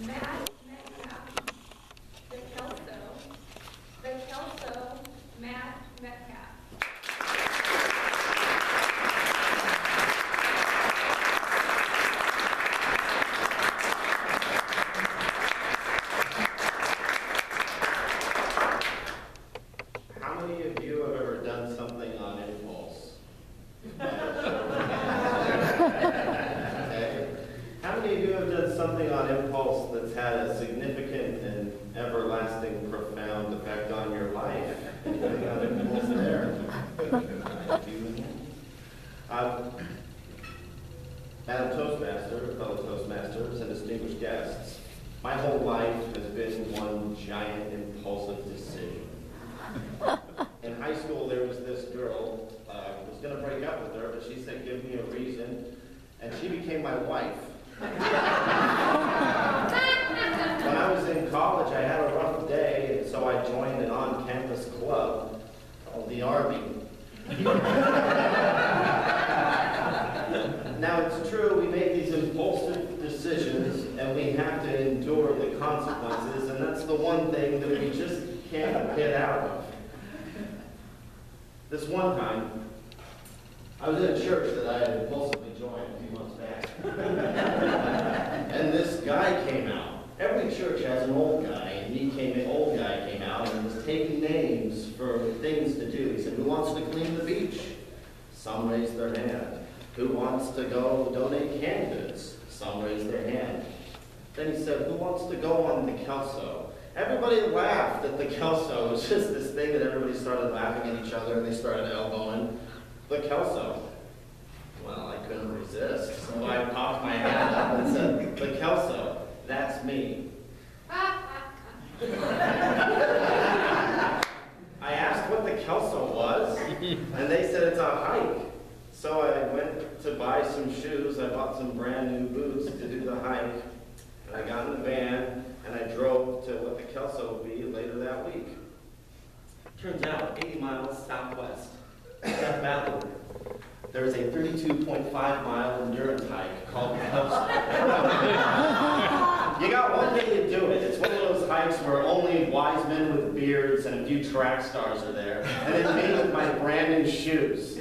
Matt Metcalf. The Kelso, Matt Metcalf. How many of you have ever done something on impulse? Okay. How many of you have done something on impulse that's had a significant and everlasting, profound effect on your life? Anything on impulse there? Madam Toastmaster, fellow Toastmasters, and distinguished guests, my whole life has been one giant impulsive decision. In high school, there was this girl, I was going to break up with her, but she said, give me a reason, and she became my wife. When I was in college, I had a rough day, and so I joined an on-campus club called the Army. Now, it's true, we make these impulsive decisions, and we have to endure the consequences, and that's the one thing that we just can't get out of. This one time, I was in a church that I had impulsively joined a few months back. And this guy came out. Every church has an old guy, and old guy came out and was taking names for things to do. He said, who wants to clean the beach? Some raised their hand. Who wants to go donate canned goods? Some raised their hand. Then he said, who wants to go on the Kelso? Everybody laughed at the Kelso. It was just this thing that everybody started laughing at each other, and they started elbowing the Kelso. Well, I couldn't resist, so I popped my hand up and said, the Kelso, that's me. I asked what the Kelso was, and they said it's a hike. So I went to buy some shoes. I bought some brand new boots to do the hike, and I got in the van, and I drove to what the Kelso would be later that week. Turns out, 80 miles southwest of Death Valley, there is a 32.5-mile endurance hike called the Kelso. You got one day to do it. It's one of those hikes where only wise men with beards and a few track stars are there, and it's me with my brand new shoes.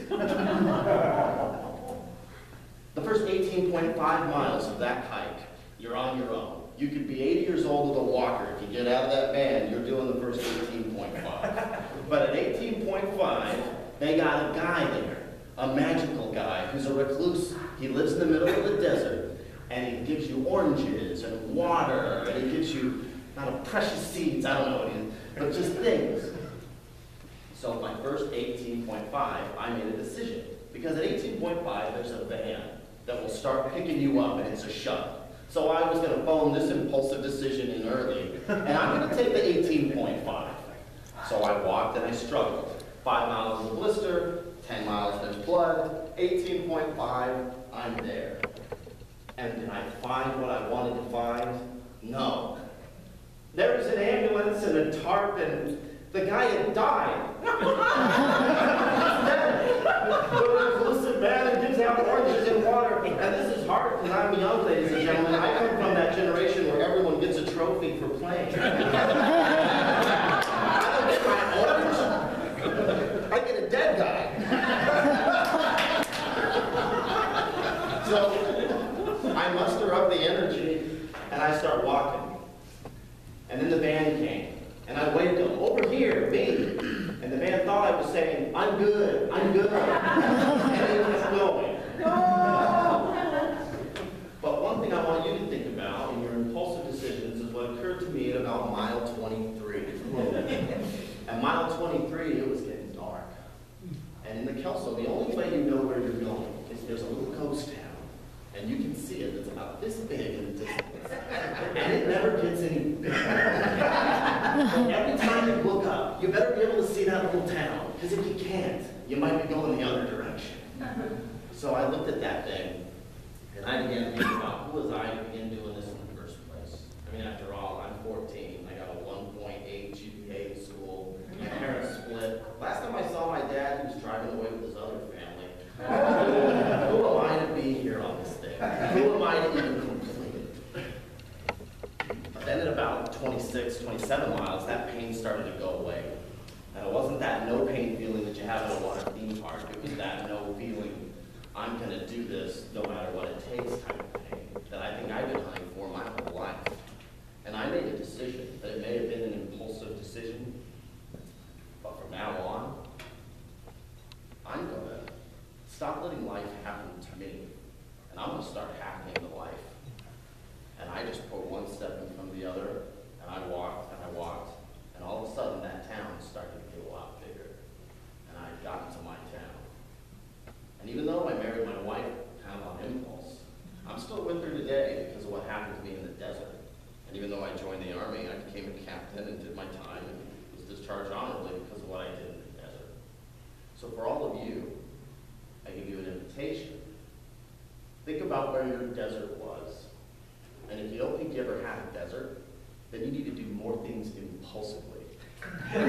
The first 18.5 miles of that hike, you're on your own. You could be 80 years old with a walker. If you get out of that van, you're doing the first 18.5. But at 18.5, they got a guy there, a magical guy who's a recluse. He lives in the middle of the desert, and he gives you oranges and water, and he gives you, precious seeds, I don't know what it is, but just things. So my first 18.5, I made a decision. Because at 18.5, there's a van that will start picking you up, and it's a shuttle. So I was going to phone this impulsive decision in early, and I'm going to take the 18.5. So I walked and I struggled. 5 miles is a blister, 10 miles there's blood, 18.5, I'm there. And did I find what I wanted to find? No. There was an ambulance and a tarp, and the guy had died. The reclusive man who gives out oranges and water. And this is hard because I'm young, ladies and gentlemen. I come from that generation where everyone gets a trophy for playing. I don't get my orange. I get a dead guy. So I muster up the energy and I start walking. And then the band came. And I waved them, over here, me. And the man thought I was saying, I'm good, I'm good. And he was going. No! But one thing I want you to think about in your impulsive decisions is what occurred to me at about mile 23. At mile 23, it was getting dark. And in the Kelso, the only way you know where you're going is there's a little ghost town. And you can see it. It's about this big in the distance. And it never gets any bigger. Every time you look up, you better be able to see that little town. Because if you can't, you might be going the other direction. So I looked at that thing, and I began to think about who was I to begin doing this in the first place. I mean, after all, I'm 14. I got a 1.8 GPA in school. My parents split. Last time I saw my dad, he was driving away with his other family. Who am I to be here on this thing? Who am I to even complete it? Then at about 26, 27 miles, that pain started to go away. And it wasn't that no pain feeling that you have at a water theme park. It was that no feeling, I'm going to do this no matter what it takes type of pain that I think I've been hunting for my whole life. And I made a decision that it may have been an impulsive decision, but from now on, I'm going to stop letting life happen to me, and I'm going to start happening to life. And I just put one step in front of the other, and I walked, and all of a sudden that town started to get a lot bigger. And I got into my town. And even though I married my wife kind of on impulse, I'm still with her today because of what happened to me in the desert. And even though I joined the Army, I became a captain and did my time and was discharged honorably because of what I did in the desert. So for all of you, I give you an invitation. Think about where your desert was. And if you don't think you ever had a desert, then you need to do more things impulsively.